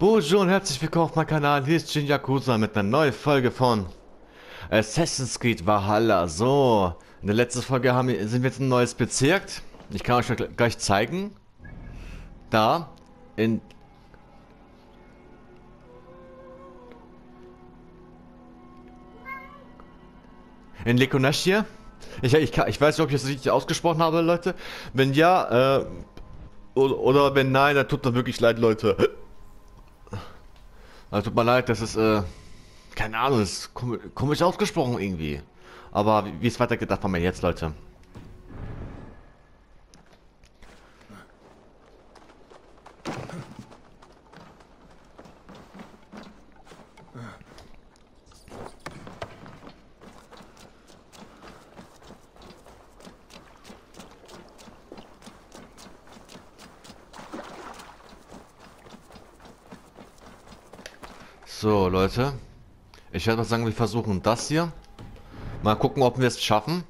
Bonjour und herzlich willkommen auf meinem Kanal. Hier ist Jin Yakuza mit einer neuen Folge von Assassin's Creed Valhalla. So, in der letzten Folge sind wir jetzt ein neues Bezirk. Ich kann euch gleich zeigen. Da, in Lekonaschia. Ich weiß nicht, ob ich das richtig ausgesprochen habe, Leute. Wenn ja, oder wenn nein, dann tut mir wirklich leid, Leute. Also tut mir leid, das ist, keine Ahnung, das ist komisch ausgesprochen irgendwie. Aber wie es weitergeht, erfahren wir jetzt, Leute. So, Leute. Ich werde mal sagen, wir versuchen das hier. Mal gucken, ob wir es schaffen.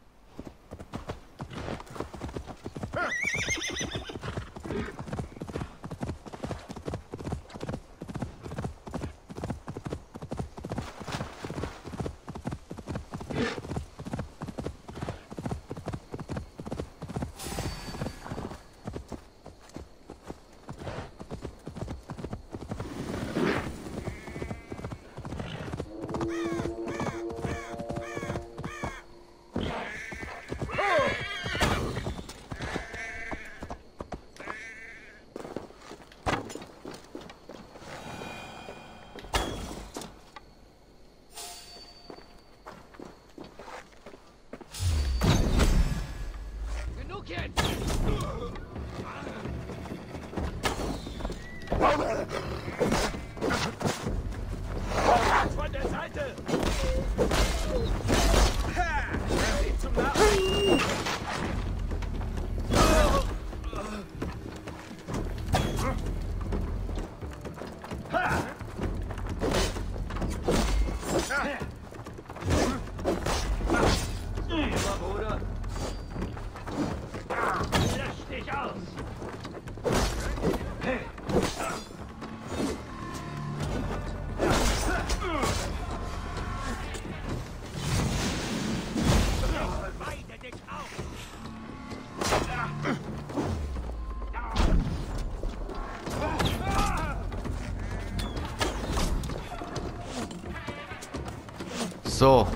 Von der Seite! Bruder! Lösch dich aus! Weide dich auf! So.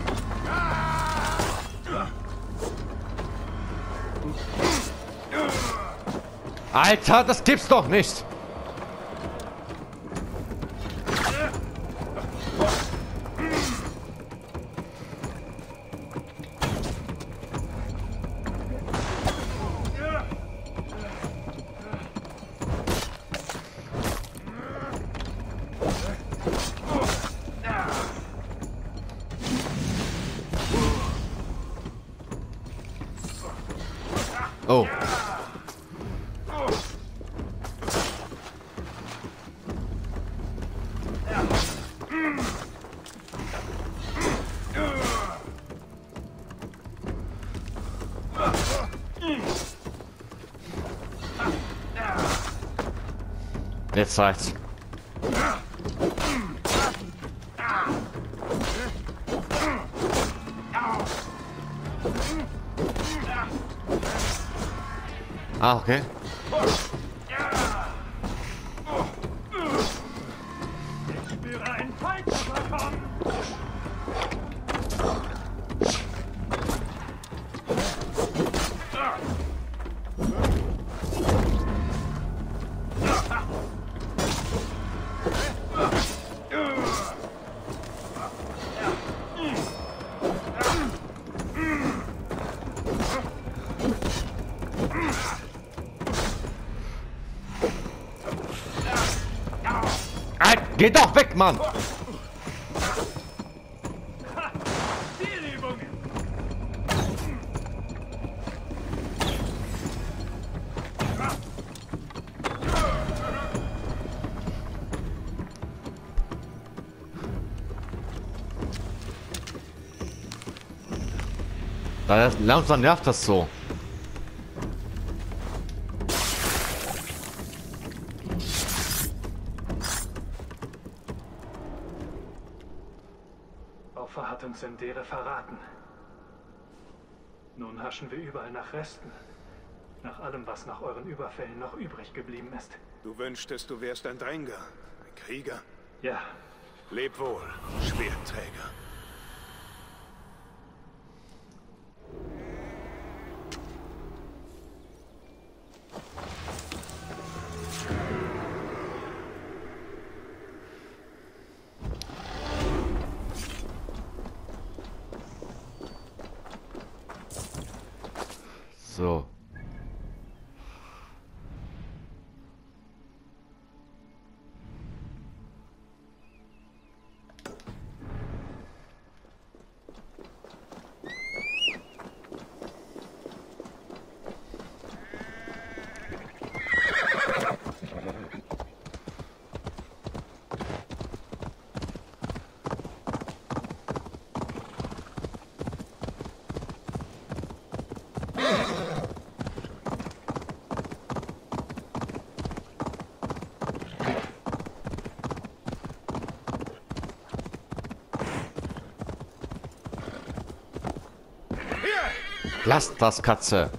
Alter, das gibt's doch nicht! Oh. Jetzt reicht's. Ah, okay. Ich spüre einen Feind kommen! Geh doch weg, Mann! Zielübungen! Langsam nervt das so. Taufer hat uns Sendere verraten. Nun haschen wir überall nach Resten. Nach allem, was nach euren Überfällen noch übrig geblieben ist. Du wünschtest, du wärst ein Dränger, ein Krieger. Ja, Leb wohl, Schwertträger. So. Lass das, Katze.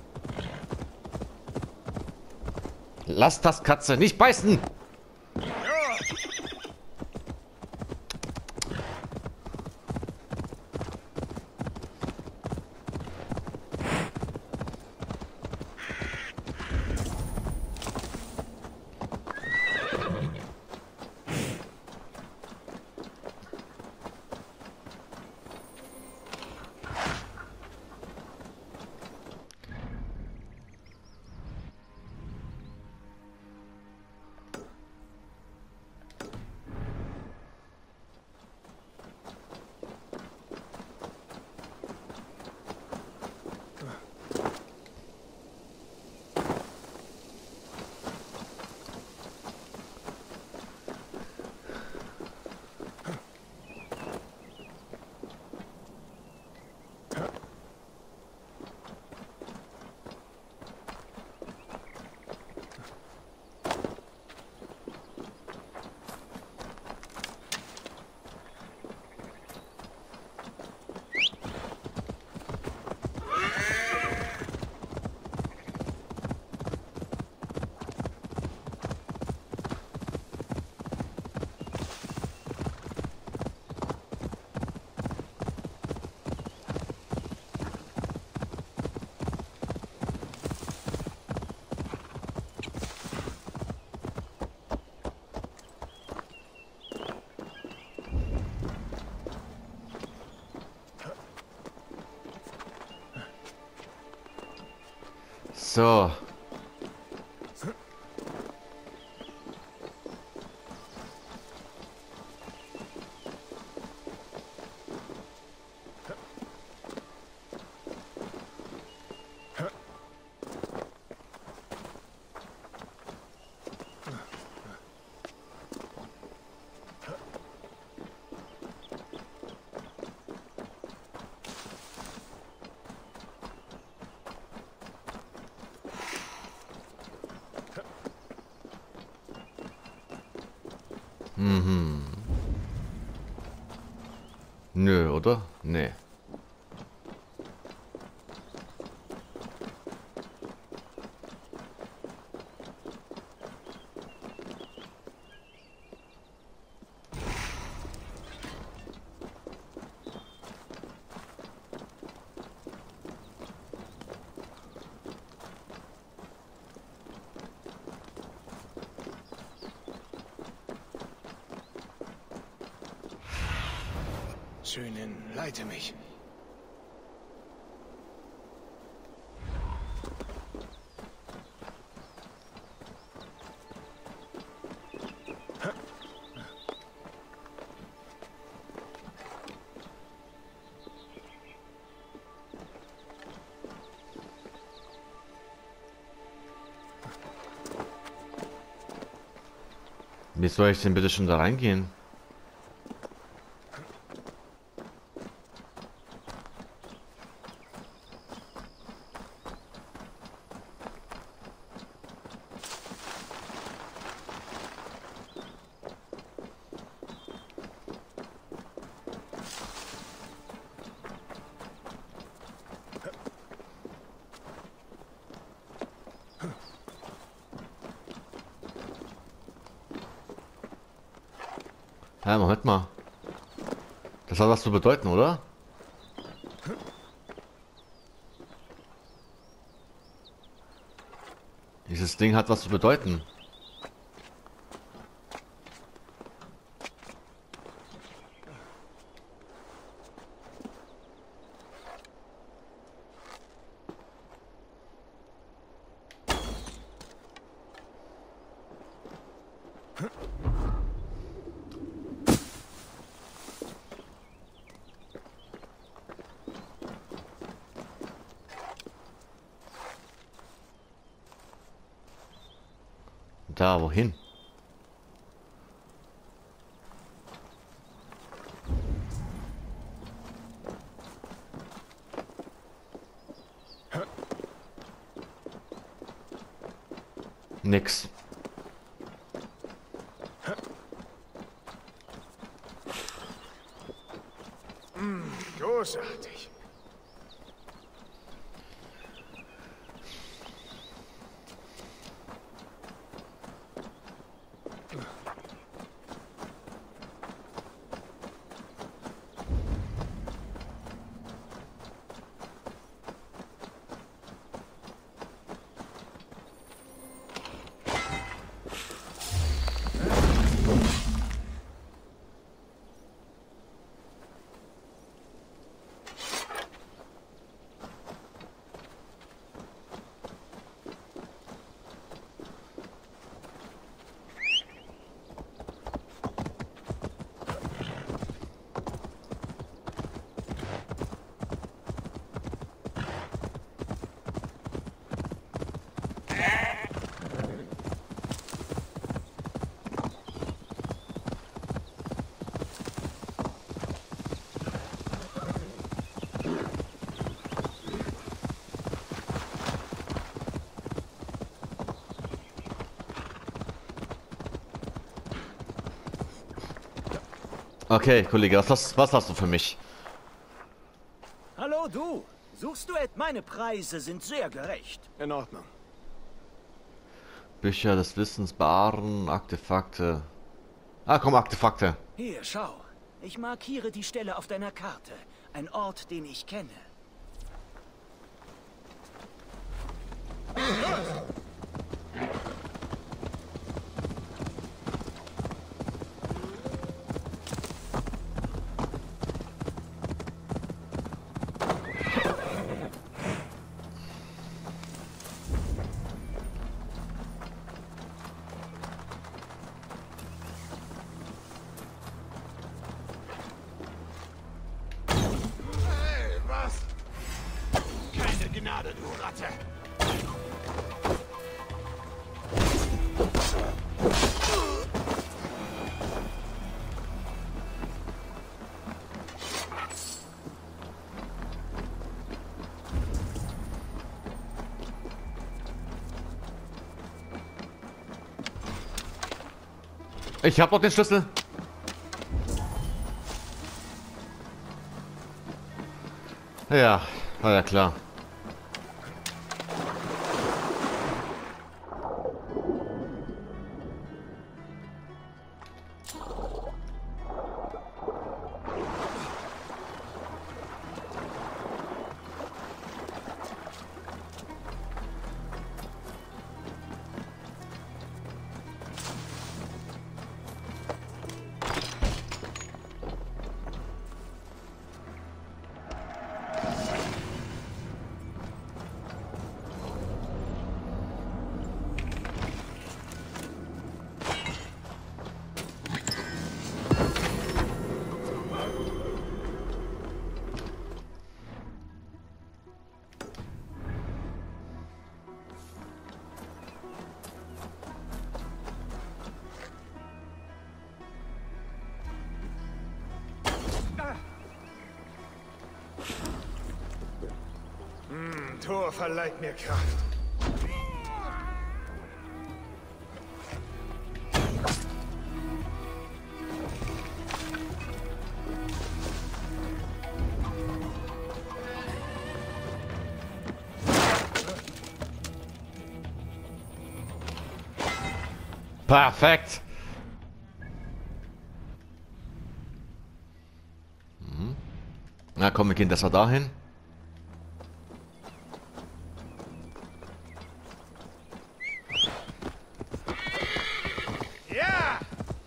Lass das, Katze. Nicht beißen. So. Mhm. Nö, oder? Nee. Schönen, leite mich. Wie soll ich denn bitte schon da reingehen? Ja, Moment mal. Das hat was zu bedeuten, oder? Dieses Ding hat was zu bedeuten. Da, wohin? Nix. Großartig. Okay, Kollege, was hast du für mich? Hallo du, suchst du etwa? Meine Preise sind sehr gerecht. In Ordnung. Bücher des Wissens, Baren, Artefakte. Ah, komm, Artefakte. Hier, schau. Ich markiere die Stelle auf deiner Karte. Ein Ort, den ich kenne. Hey, was? Keine Gnade, du Ratte. Ich hab doch den Schlüssel. Ja, war ja klar. Tor verleiht mir Kraft. Perfekt. Na komm, wir gehen das mal dahin. Ja!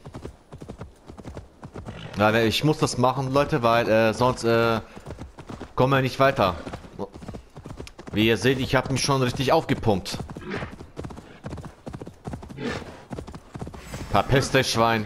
Na, ne, ich muss das machen, Leute, weil sonst kommen wir nicht weiter. Wie ihr seht, ich habe mich schon richtig aufgepumpt. Verpiss dich, Schwein.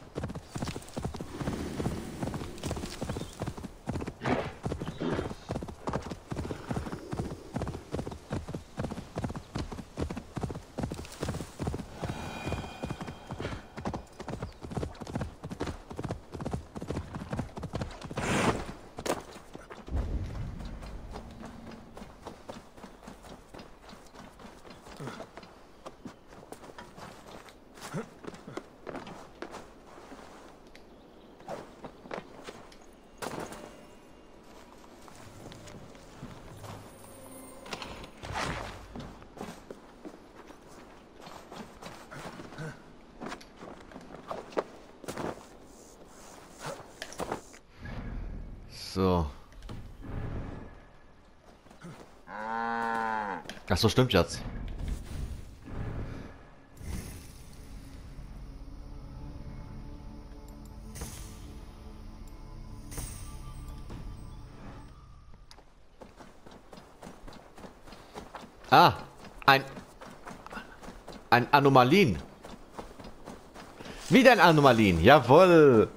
So. Ach so, stimmt jetzt. Ah, ein Anomalien. Wieder ein Anomalien, jawohl.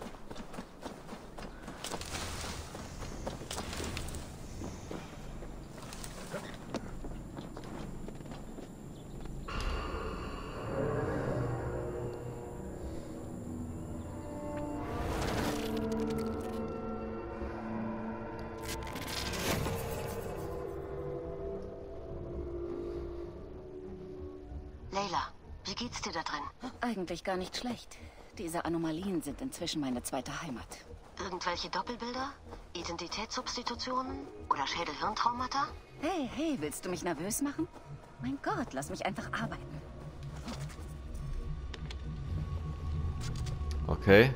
Layla, wie geht's dir da drin? Eigentlich gar nicht schlecht. Diese Anomalien sind inzwischen meine zweite Heimat. Irgendwelche Doppelbilder? Identitätssubstitutionen? Oder Schädel-Hirntraumata? Hey, hey, willst du mich nervös machen? Mein Gott, lass mich einfach arbeiten. Okay.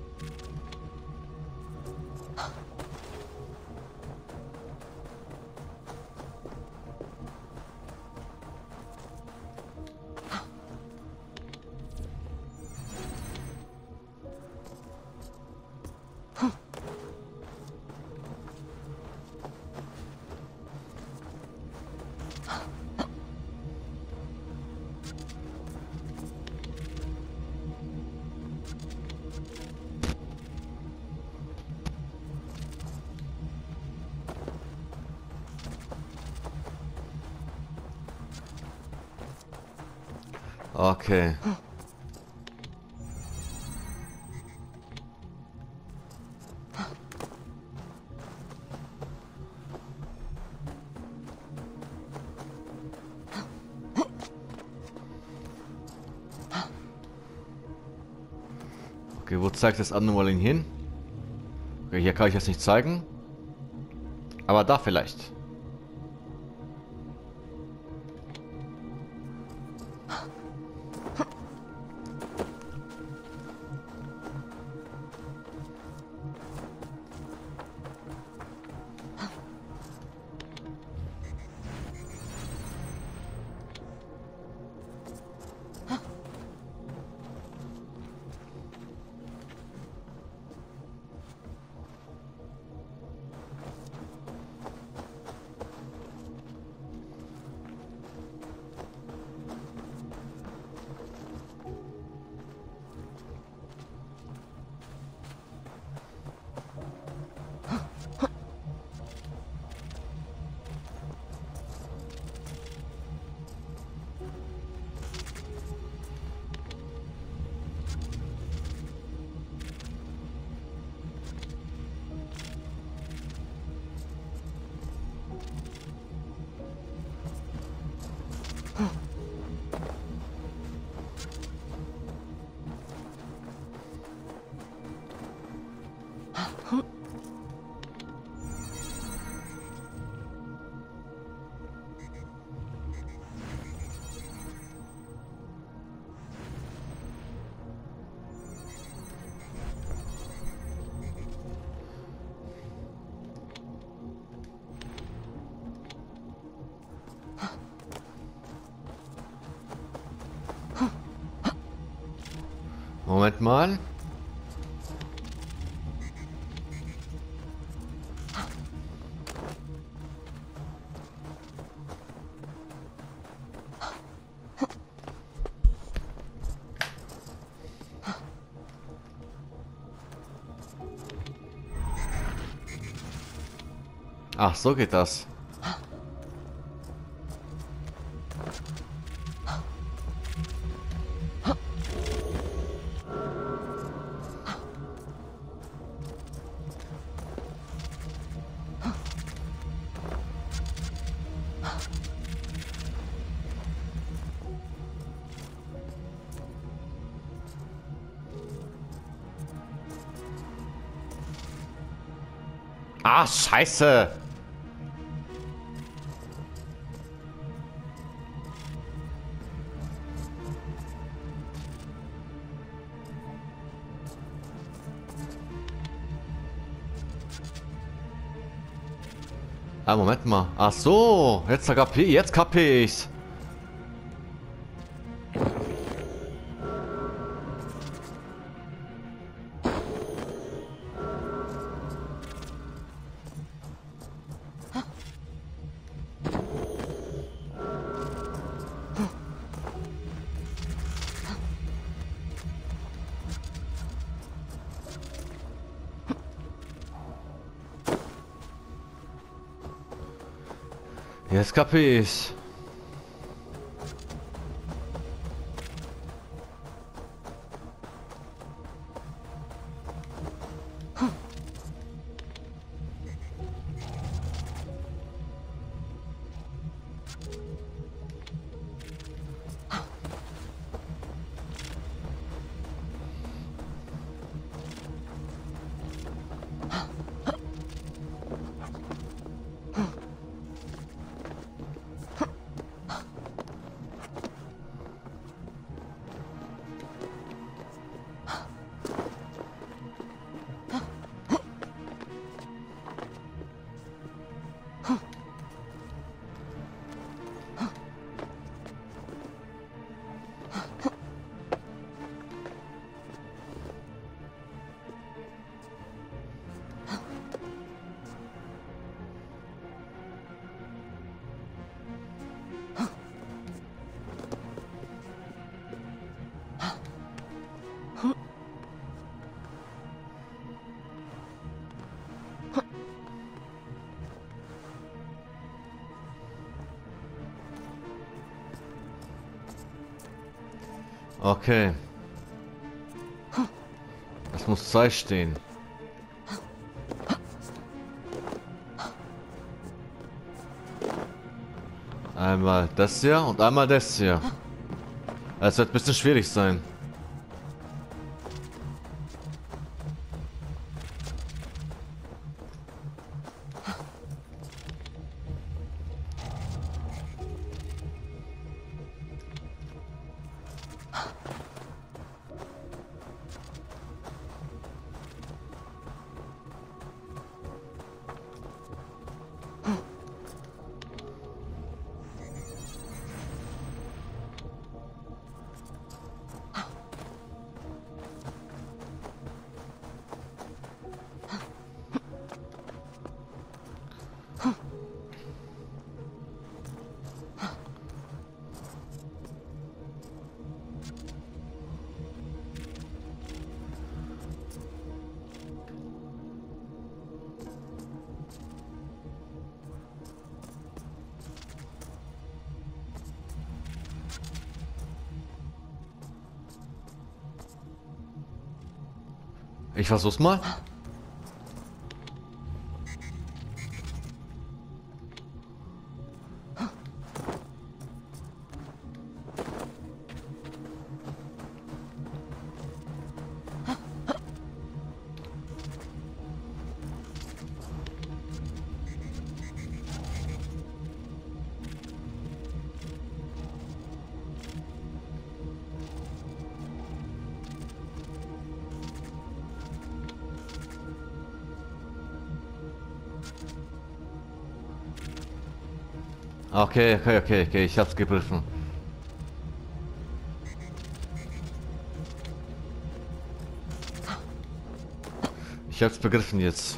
Okay. Okay, wo zeigt das Anomalien hin? Okay, hier kann ich es nicht zeigen. Aber da vielleicht. Moment mal. Ach, so geht das. Ah, scheiße! Ah, Moment mal. Ach so, jetzt kapier ich's. Jetzt kapier ich's. Okay. Es muss 2 stehen. Einmal das hier und einmal das hier. Es wird ein bisschen schwierig sein. Ich versuch's mal. Okay, ich hab's begriffen. hab's begriffen jetzt.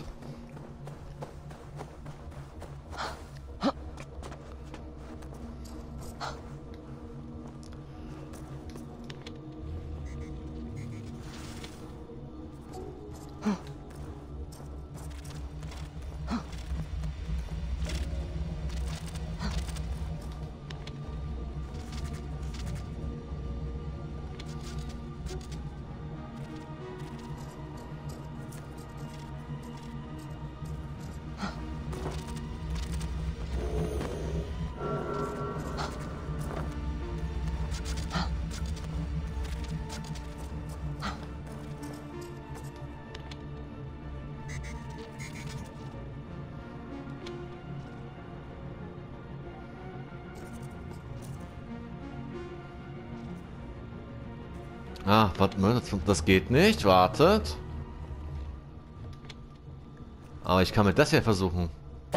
Ah, warte mal, das geht nicht. Wartet. Aber ich kann mit das hier versuchen.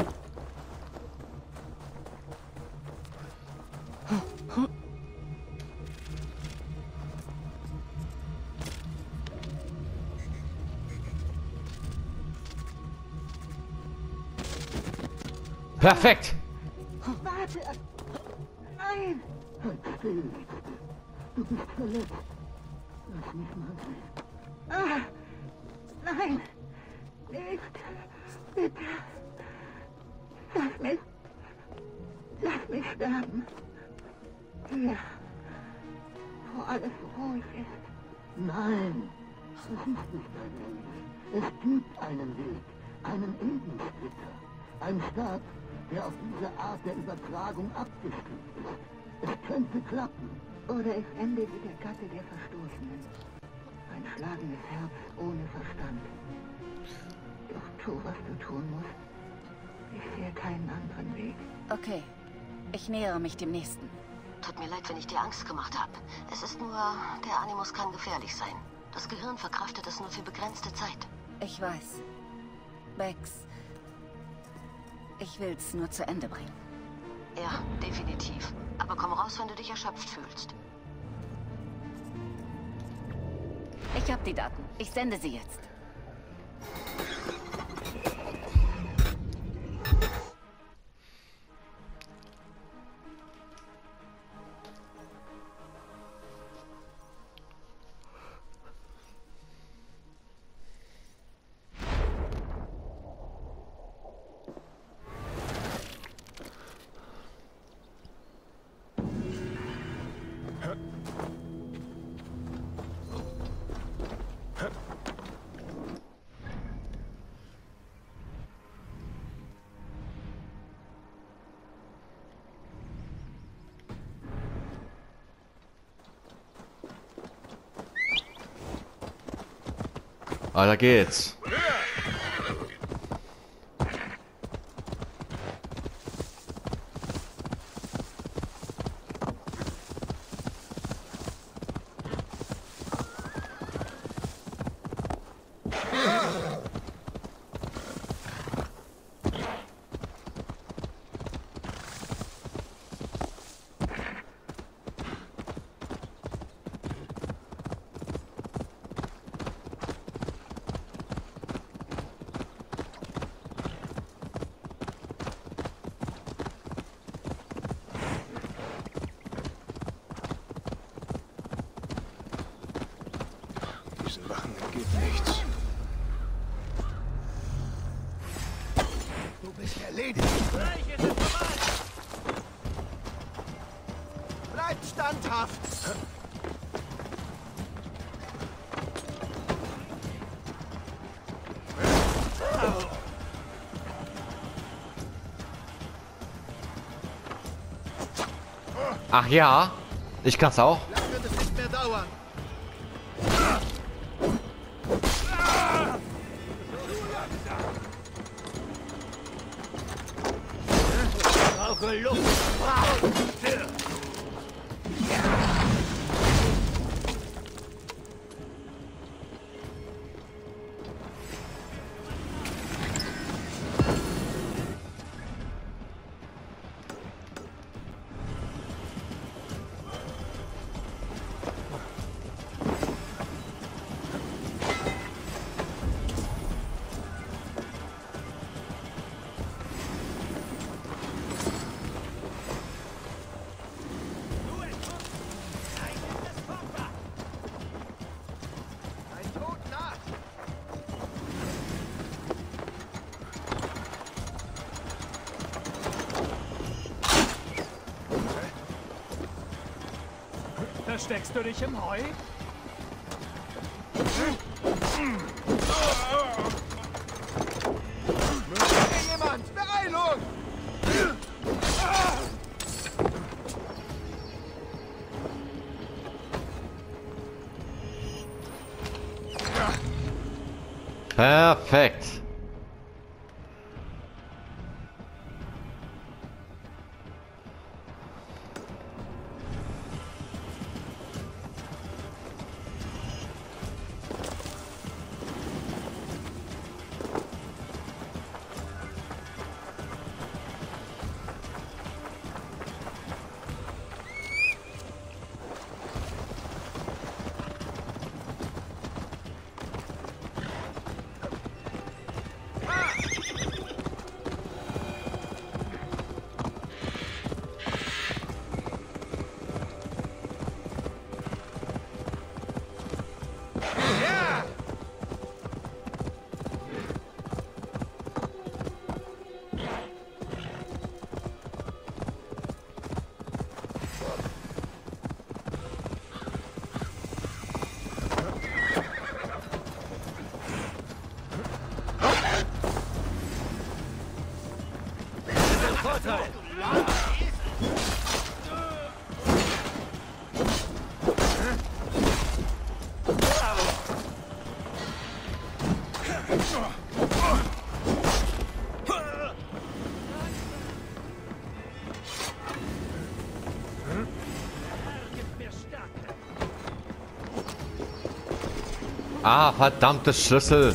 Perfekt. Warte! Nein! Halt still! Du bist verletzt. Lass mich mal sehen. Ah! Nein! Nicht! Bitte! Lass mich sterben! Hier! Wo alles ruhig ist. Nein! Das ist nicht dein Ende. Es gibt einen Weg. Einen Ebensplitter. Ein Stab, der auf diese Art der Übertragung abgestimmt ist. Es könnte klappen. Oder ich ende wie der Gatte der Verstoßenen. Ein schlagendes Herz ohne Verstand. Doch tu, was du tun musst. Ich sehe keinen anderen Weg. Okay, ich nähere mich dem nächsten. Tut mir leid, wenn ich dir Angst gemacht habe. Es ist nur, der Animus kann gefährlich sein. Das Gehirn verkraftet es nur für begrenzte Zeit. Ich weiß. Bex. Ich will's nur zu Ende bringen. Ja, definitiv. Aber komm raus, wenn du dich erschöpft fühlst. Ich habe die Daten. Ich sende sie jetzt. Ah, da geht's. Diesen Wachen entgeht nichts. Du bist erledigt. Bleibt standhaft. Ach ja, ich kann's auch. Lang wird es nicht mehr dauern. Versteckst du dich im Heu? Hey, jemand! Beeilung! Perfekt. Vorteil! Ah, verdammte Schlüssel.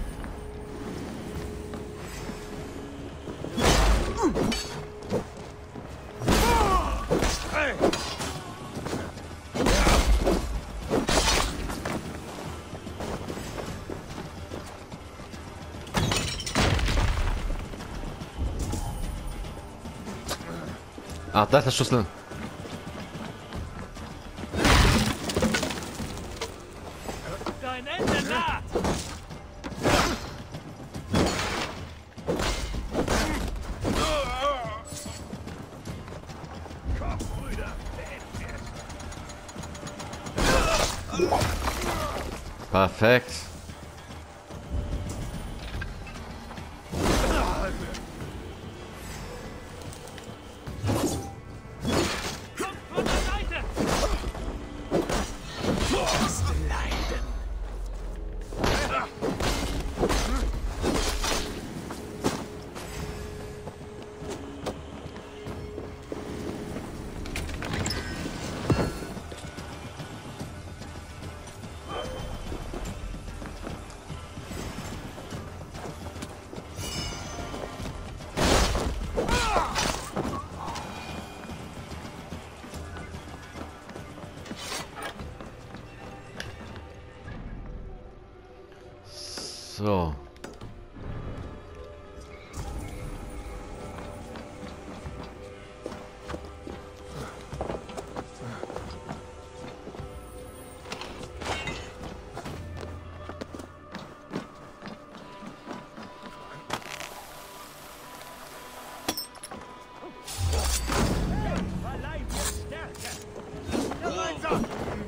Ah, da ist der Schlüssel. Dein Ende naht! Perfekt. Von der Seite! So. Verleih mir Stärke! Gemeinsam!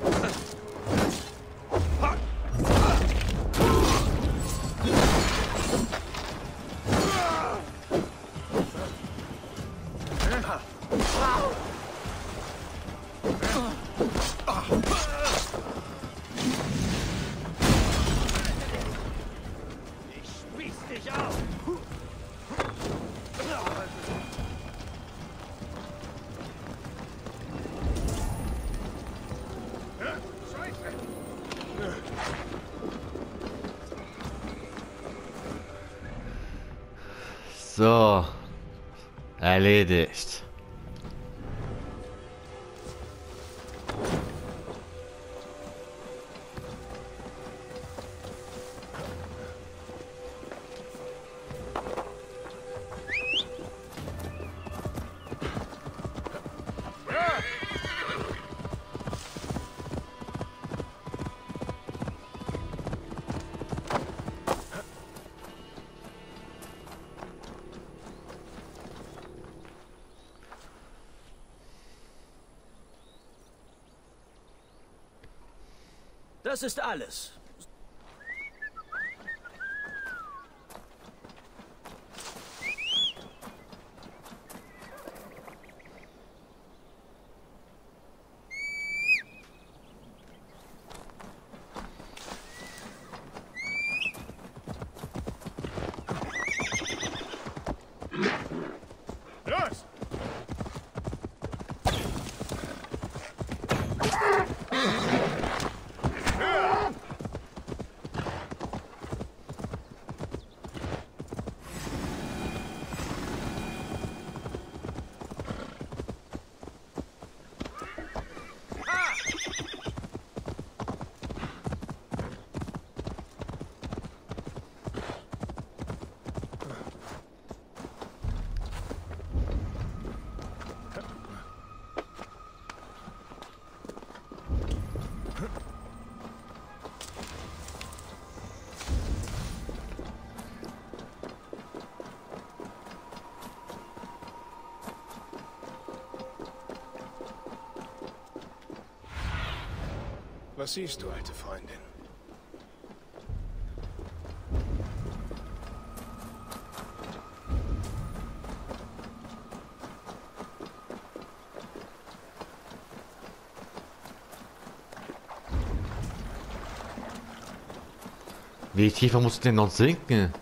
Ich spieß dich auf! So. Erledigt. Das ist alles. Los! Was siehst du, alte Freundin? Wie tiefer muss ich denn noch sinken?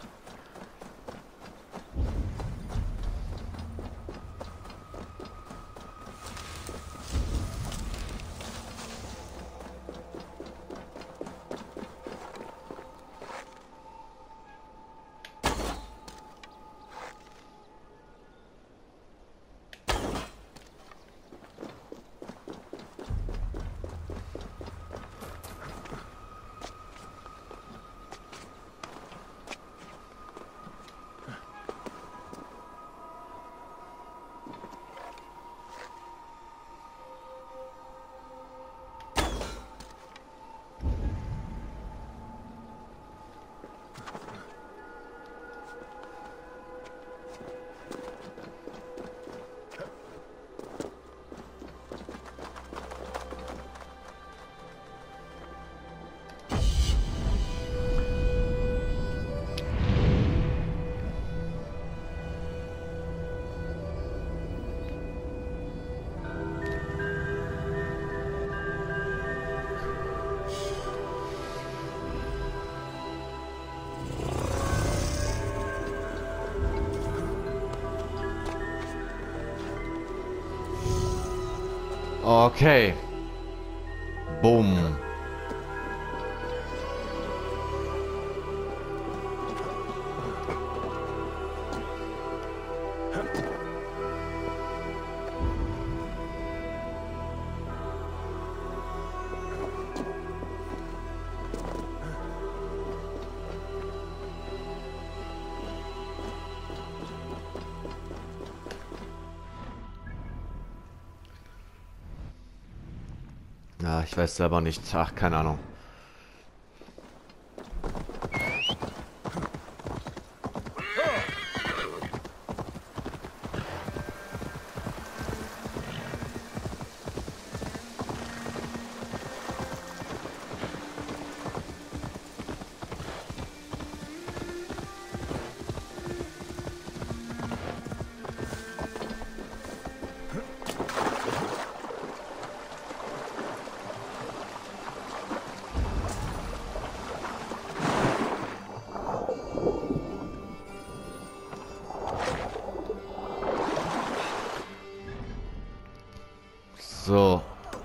Okay. Bumm. Ja, ich weiß selber nicht. Ach, keine Ahnung. So.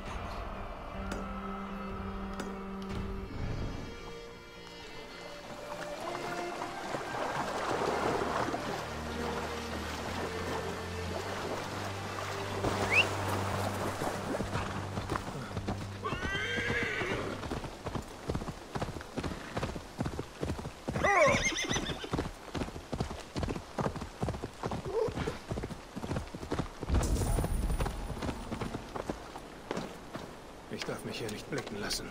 Ich darf mich hier nicht blicken lassen.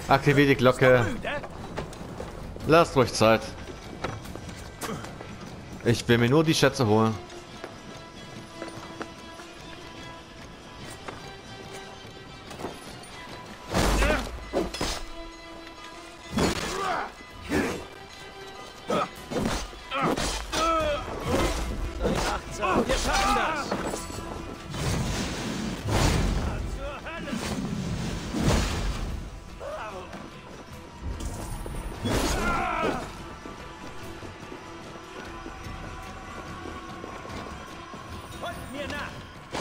Aktivier die Glocke. Lasst ruhig Zeit. Ich will mir nur die Schätze holen. Wir schaffen das! Folgt mir nach!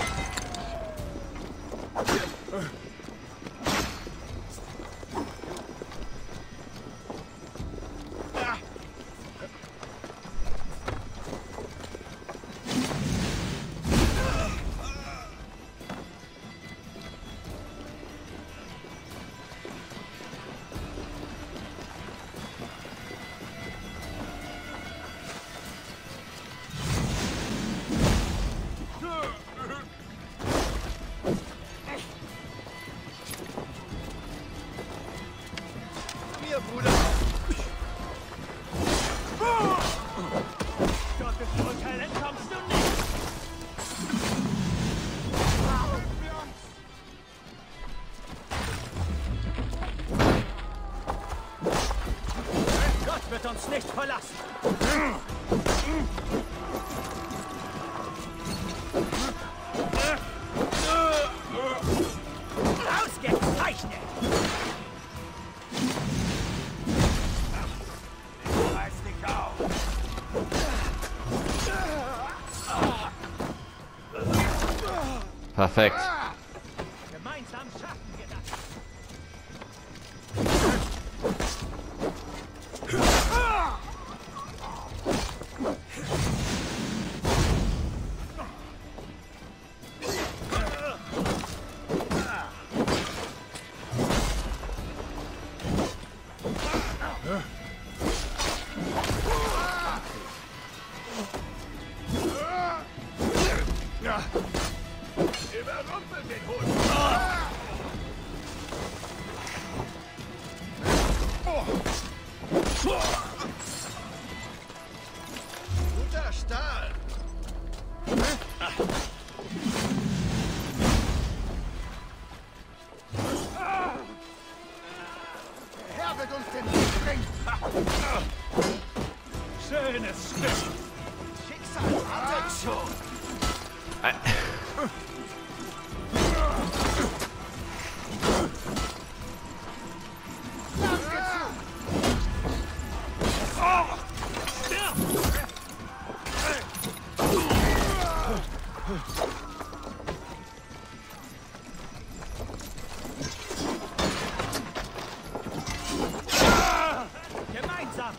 Gottes Urteil entkommst du nicht! Gott wird uns nicht verlassen! Ausgezeichnet! Perfekt. Gemeinsam schaffen wir das! Überrumpelt den Hund! Guter Stahl! Der Herr wird uns den Sieg bringen! Schönes Stück! Schicksal wartet schon! Gemeinsam!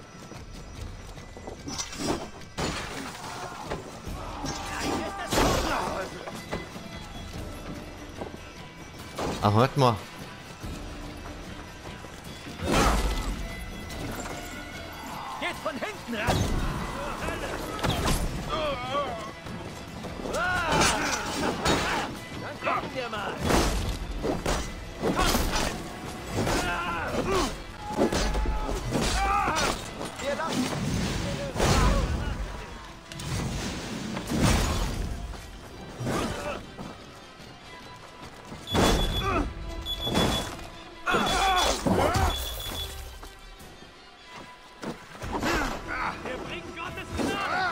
Ach, hört mal. Geht von hinten ran! Dann gucken wir mal! Wir lassen! Wir bringen Gottes Gnade!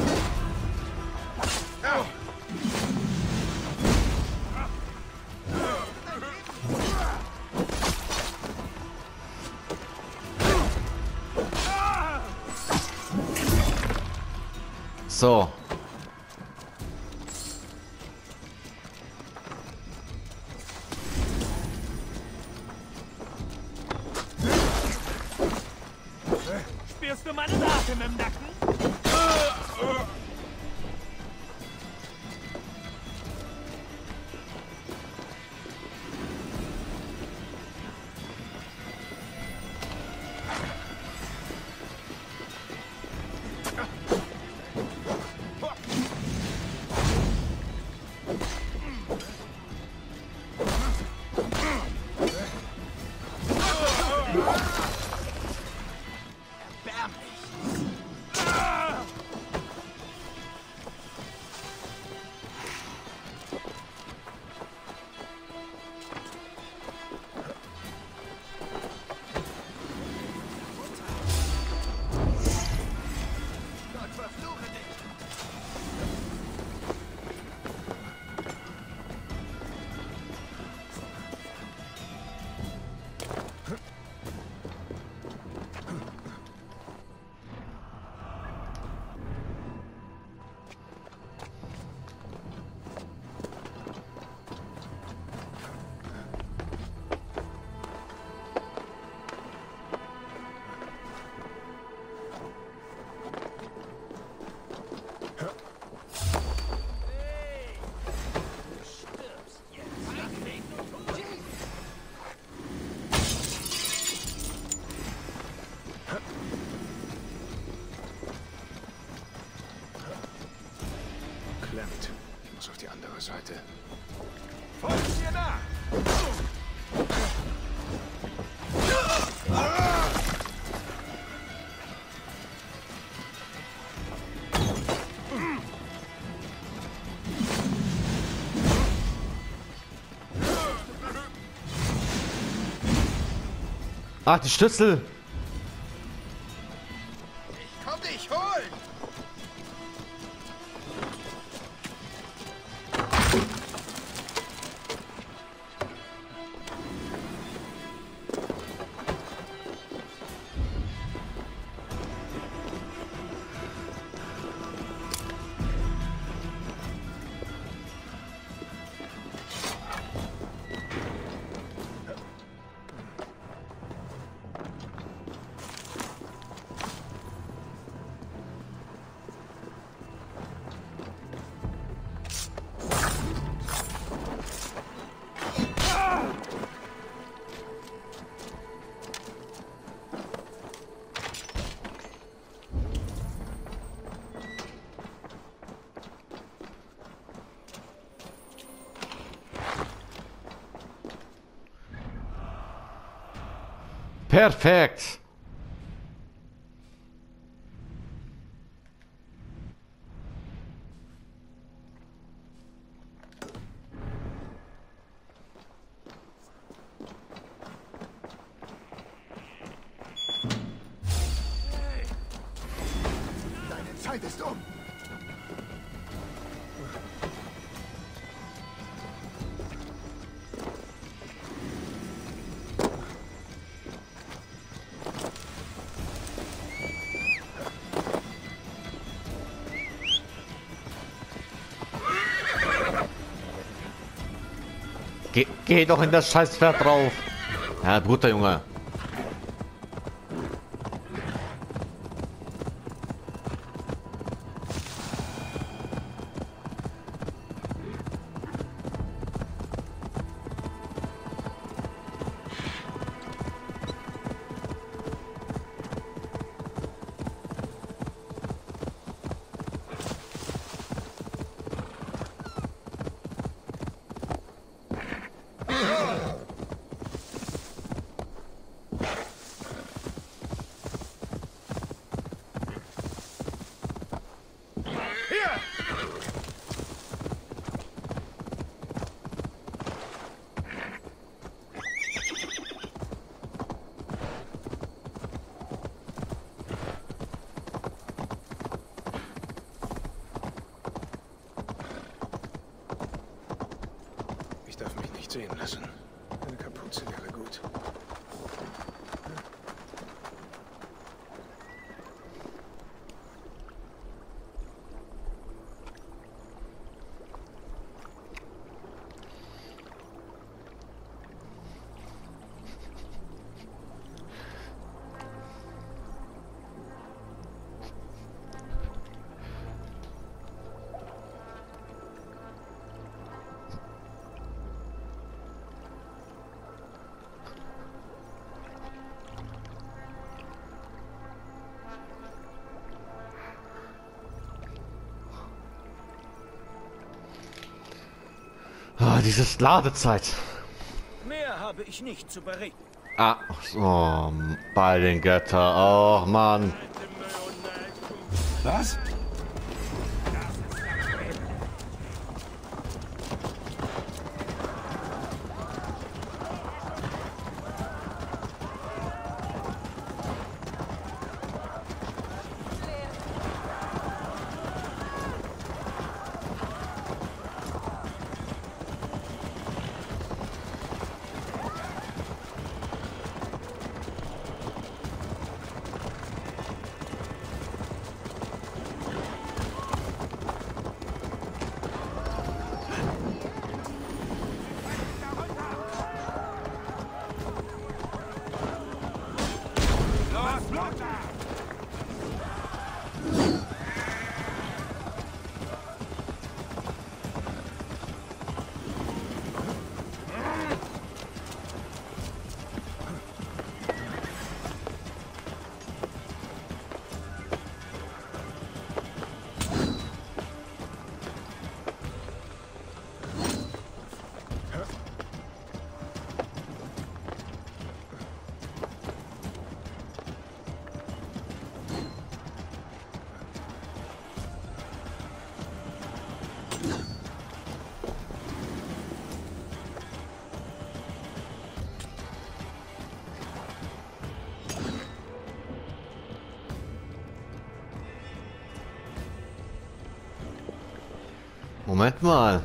So. Spürst du meinen Atem im Nacken? Seite. Folgt mir nach! Ach, die Schlüssel! Ich komm dich holen! Perfekt! Deine Zeit ist um! Geh doch in das Scheißpferd drauf! Ja, Bruder, Junge. Ich darf mich nicht sehen lassen. Eine Kapuze wäre gut. Ah, dieses Ladezeit. Mehr habe ich nicht zu berichten. Ah, oh, bei den Göttern. Oh, Mann. Was? Moment mal.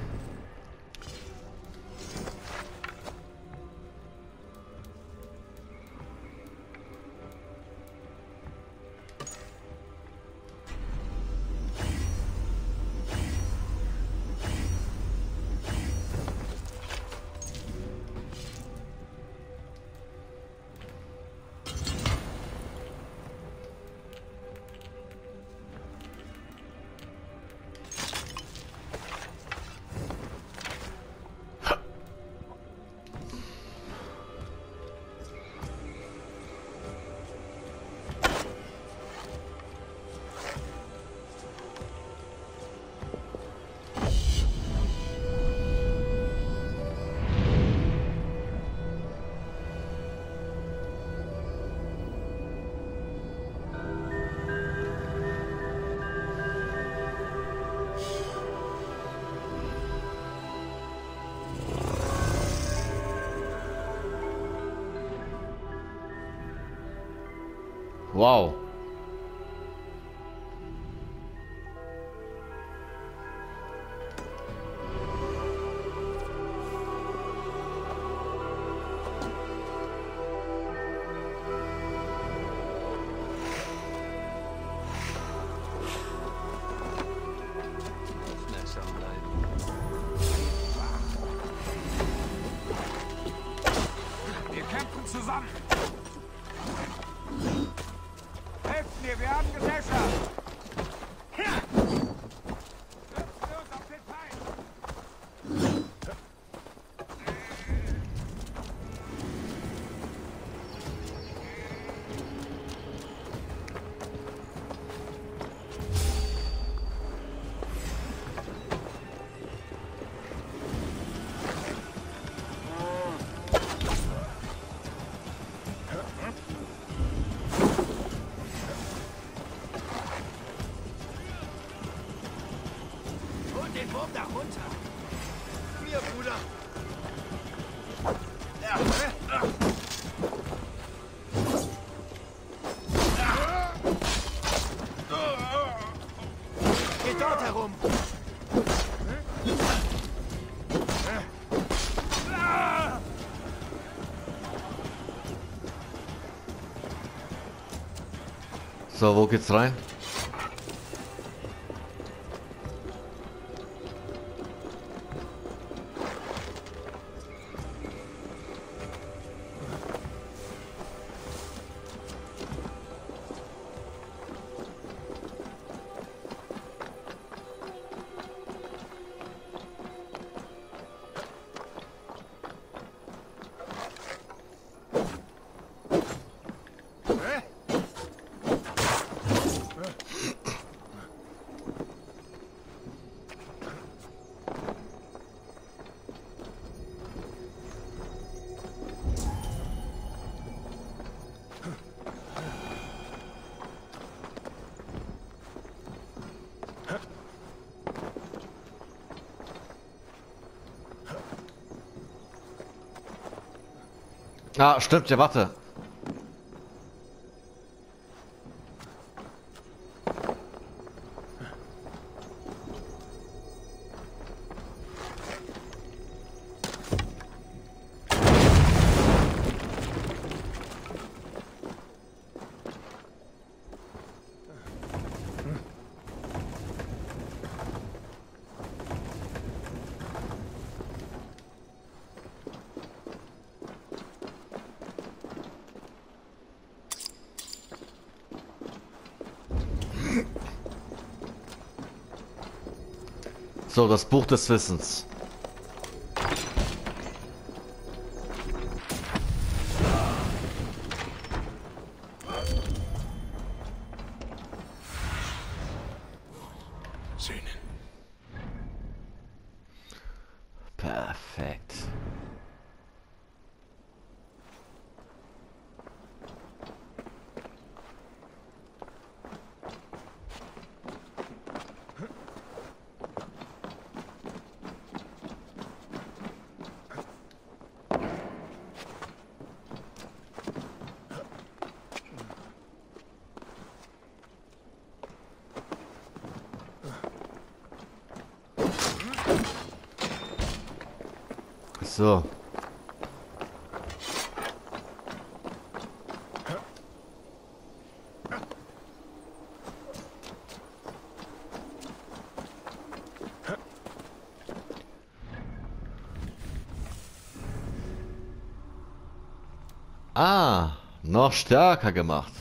Wow. Wir kämpfen zusammen. Helft mir, wir haben Gesellschaft. Stürzen wir uns auf den Feind. Holt den Wurm da runter. Mir, Bruder. Geht dort herum. So, wo geht's rein? Ah, stimmt, ja, warte. So, das Buch des Wissens. Söhnen. Perfekt. So. Ah, noch stärker gemacht.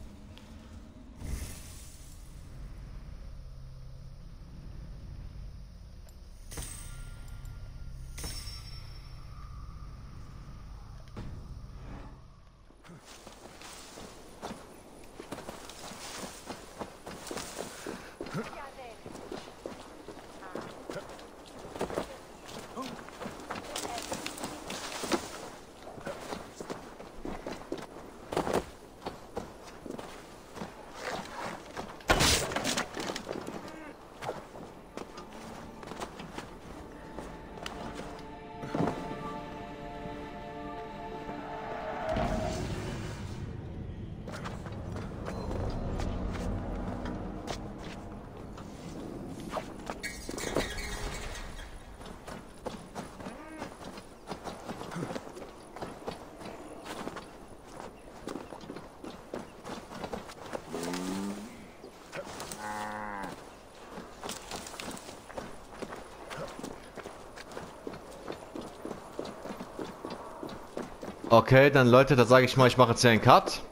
Okay, dann Leute, da sage ich mal, ich mache jetzt hier einen Cut.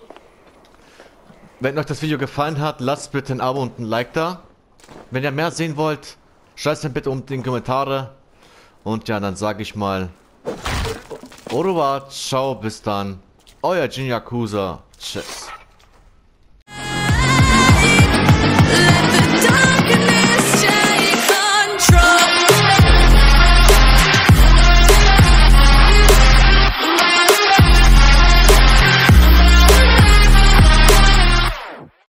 Wenn euch das Video gefallen hat, lasst bitte ein Abo und ein Like da. Wenn ihr mehr sehen wollt, schreibt es mir bitte unten in die Kommentare. Und ja, dann sage ich mal, au revoir, ciao, bis dann. Euer Jin Yakuza, tschüss.